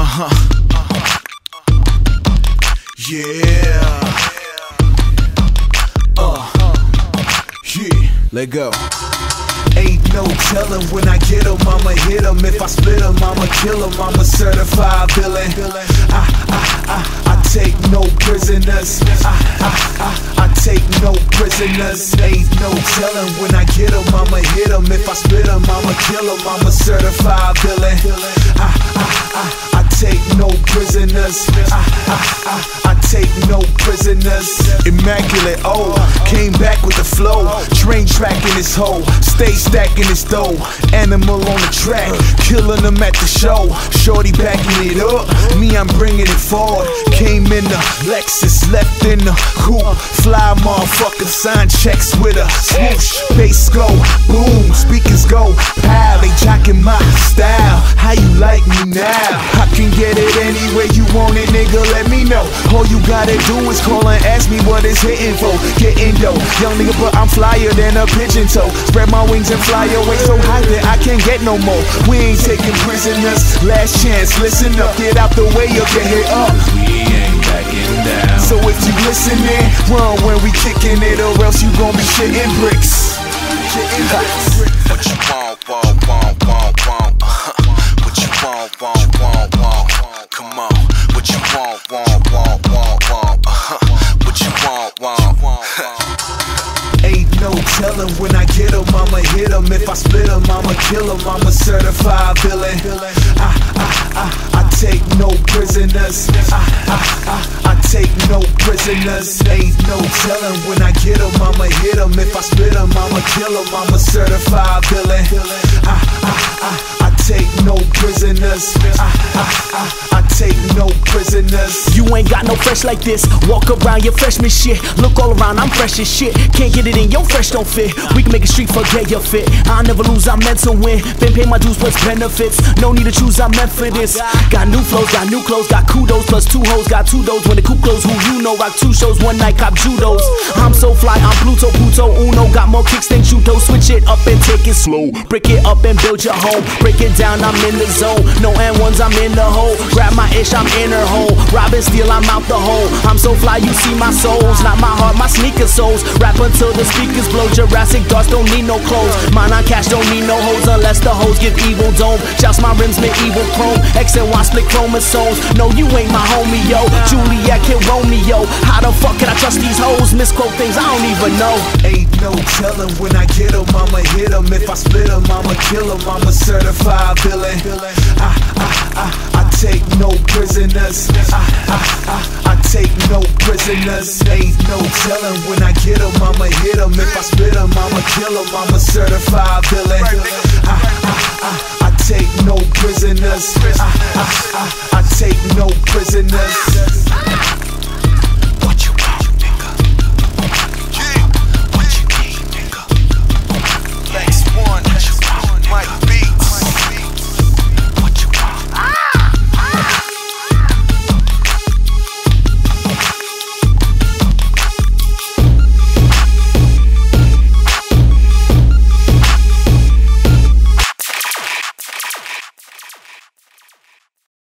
Yeah. Let go. Ain't no telling when I get 'em, I'ma hit 'em. If I split 'em, I'ma kill 'em. I'm a certified villain. I take no prisoners. I take no prisoners. Ain't no telling when I get 'em, I'ma hit 'em. If I split 'em, I'ma kill 'em. I'm a certified villain. I take no prisoners. I take no prisoners. Immaculate, came back with the flow. Train tracking this hoe, stay stacking this dough. Animal on the track, killing them at the show. Shorty backing it up, me I'm bringing it forward. Came in the Lexus, left in the coupe. Fly motherfucker, sign checks with a swoosh. Bass go, boom, speakers go, pow. They jocking my style, how you like me now? I can get it any way you want it, nigga, let me know. All you gotta do is call and ask me what it's hitting for. Getting dough, young nigga, but I'm flyer than a pigeon toe. Spread my wings and fly away so high that I can't get no more. We ain't taking prisoners, last chance, listen up. Get out the way or get hit up. We ain't backing down. So if you listening, run when we kicking it, or else you gon' be shitting bricks. What you want? What you want? Come on. What you want? What you want? Ain't no telling when I get 'em, I'ma hit 'em. If I split 'em, I'ma kill 'em. I'm a certified villain. I take no prisoners. I take no prisoners. Ain't no telling when I get 'em, I'ma hit 'em. If I split 'em, I'ma kill 'em. I'm a certified villain. I take no prisoners. I take no prisoners. You ain't got no fresh like this. Walk around your freshman shit. Look all around, I'm fresh as shit. Can't get it in, your fresh don't fit. We can make a street forget your fit. I never lose, I'm meant to win. Been paying my dues plus benefits. No need to choose, I'm meant for this. Got new flows, got new clothes, got kudos plus 2 hoes, got 2 doors. When the coup close, who you know? Rock 2 shows, one night cop judos. I'm so fly, I'm Pluto Uno. Got more kicks than Chuto. Switch it up and take it slow. Break it up and build your home. Break it down, I'm in the zone. No N1s, I'm in the hole. Grab my ish, I'm in her hole. Rob and steal, I'm out the hole. I'm so fly, you see my souls. Not my heart, my sneaker soles. Rap until the speakers blow. Jurassic darts don't need no clothes. Mine on cash don't need no hoes unless the hoes give evil dome. Shouts my rims medieval chrome. X and Y split chromosomes. No, you ain't my homie, yo. Juliet kid Romeo. How the fuck can I trust these hoes? Misquote things I don't even know. Ain't no telling when I get 'em, I'ma hit 'em. If I split 'em, I'ma kill 'em. I'm a certified villain. I take no prisoners. I take no prisoners. Ain't no telling when I get 'em, I'ma hit 'em. If I split 'em, I'ma kill 'em. I'm a certified villain. I take no prisoners. I take no prisoners.